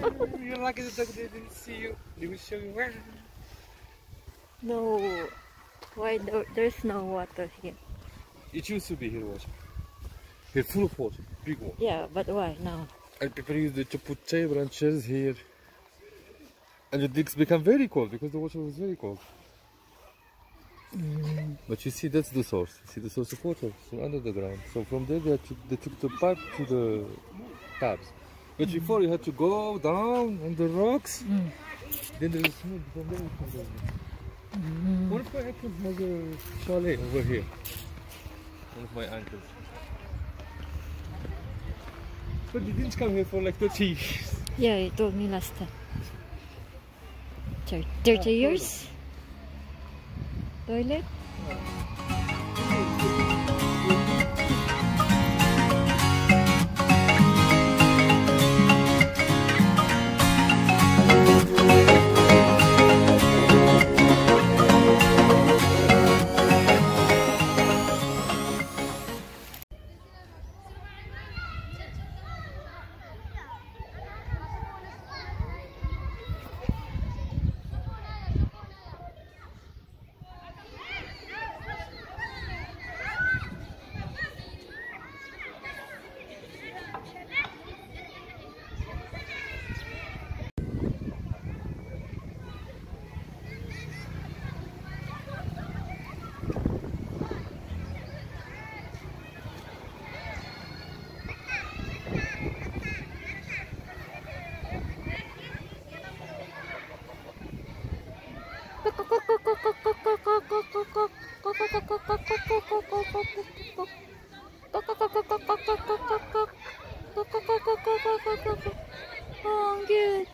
You're lucky the dog didn't see you. They will show you where. No. Why there's no water here? It used to be here water. Here full of water, big water. Yeah, but why now? And people used to put table and chairs here. And the digs become very cold because the water was very cold. But you see, that's the source. You see the source of water, so under the ground. So from there they took the pipe to the taps. But before you had to go down on the rocks. Then there was smooth. From there it comes over. One of my uncles has a chalet over here. One of my uncles. But you didn't come here for like 30 years. Yeah, you told me last time. 30 years? Toilet? Oh, cute.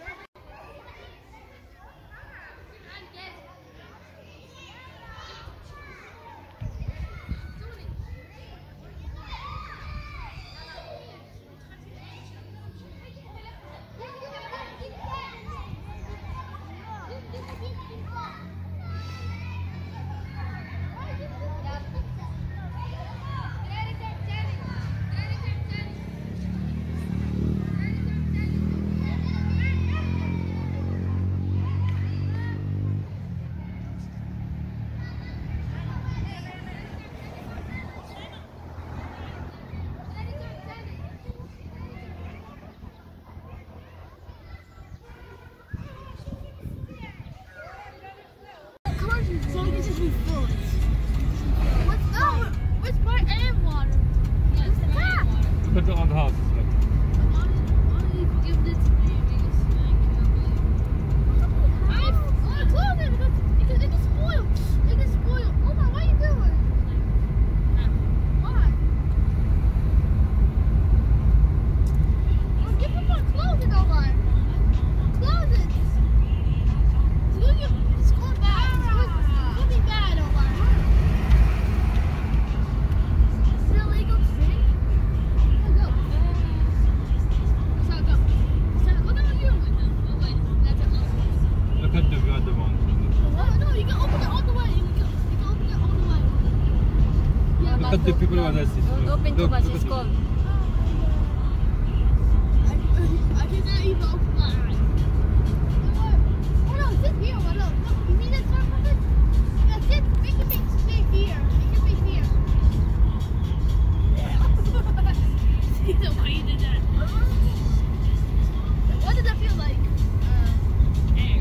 So this is full. What's that? Which part and water? Yeah, it's the tap. But the other house is like. Why don't you give this to me? Because I can't believe it. I close it because it can spoil. It can spoil. Oh my, what are you doing? Why? Give them one. Close it, Omar. Close it. It's going bad. It's going to be bad, Omar. Is it illegal to drink? Go. So go. Look at what you're doing. Oh wait, that's it. Look at the view at the mountain. No, you can open it all the way. You can open it all the way. Yeah, Look at the people who are there. Don't open too much, it's cold. I cannot even open my eyes. Oh no, sit here. Oh, no, you mean that top of it? Yeah, sit. Make your face stay here. Make your face here. See the way you did that. What did that feel like? Air.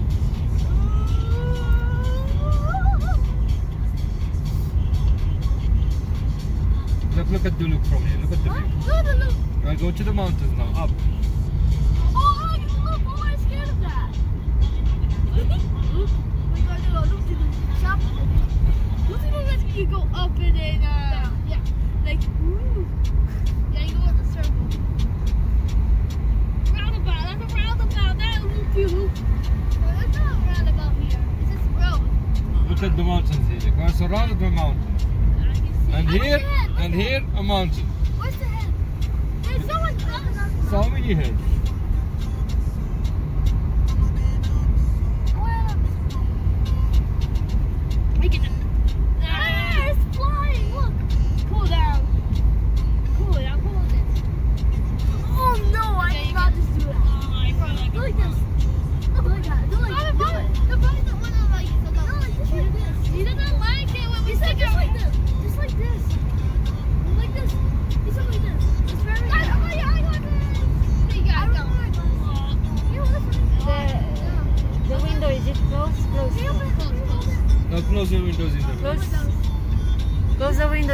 Look at the look from here. Look at the view. Look, look. Right, go to the mountains now. Up. Oh, look, oh, I'm scared of that. We gotta go, look to the shop. Look at the rest you go up and then, yeah, like, ooh. Yeah, you go in the circle. Roundabout, that's a roundabout, that loop you loop. There's no roundabout here, it's just road. Look at the mountains here. Go surrounded by mountains. I can see. And I here, see it. and here, a mountain. Where's the head? There's someone coming on the So many heads. Make it. Ah, it's flying. Look. Cool down. Cool down. Cool it. Oh no! I did not just do that.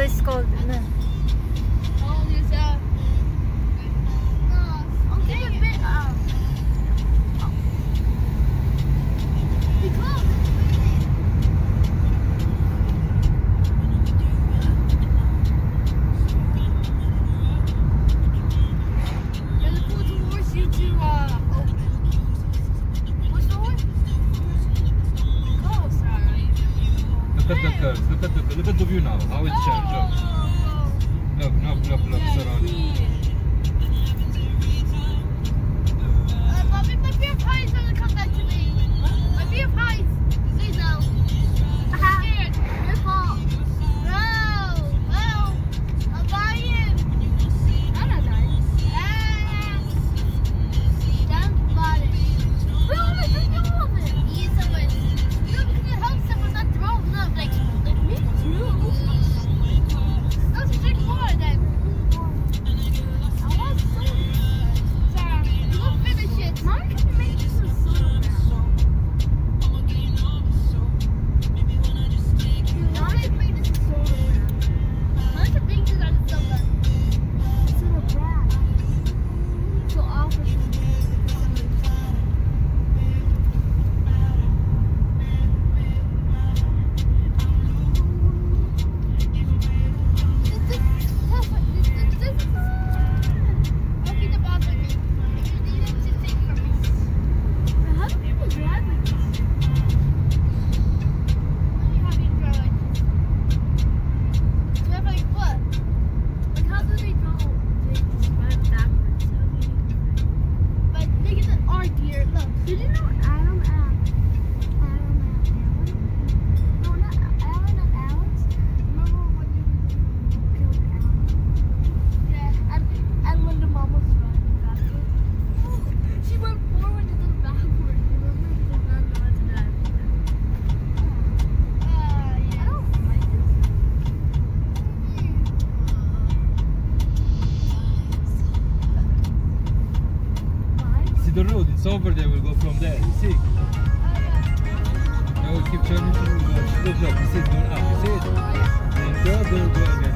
it's called. No. Oh, yes, okay, a bit. Be close. There's a pool towards you to open. What's the one? Close, alright. Look at the curves. Look at the view now. How it changed. Look, surrounding. Bobby, my beer pie is gonna come back to me. My beer pie. Please no. I'm scared. Your fault. No. I'm dying. I'm not dying. Don't bother. We always drink all of it. Eat some of it. No, because it helps someone not throw up. Like me too. Let's drink more then. I want some. Sarah, you finish it. Mom can make this a soda now. Mom can make this a soda now. Mom can make this as a soda. It's in a bag. So I'll put some. The road, it's over there, we'll go from there, you see? Now we keep turning to the look, you see it's going up, you see it? Then go again.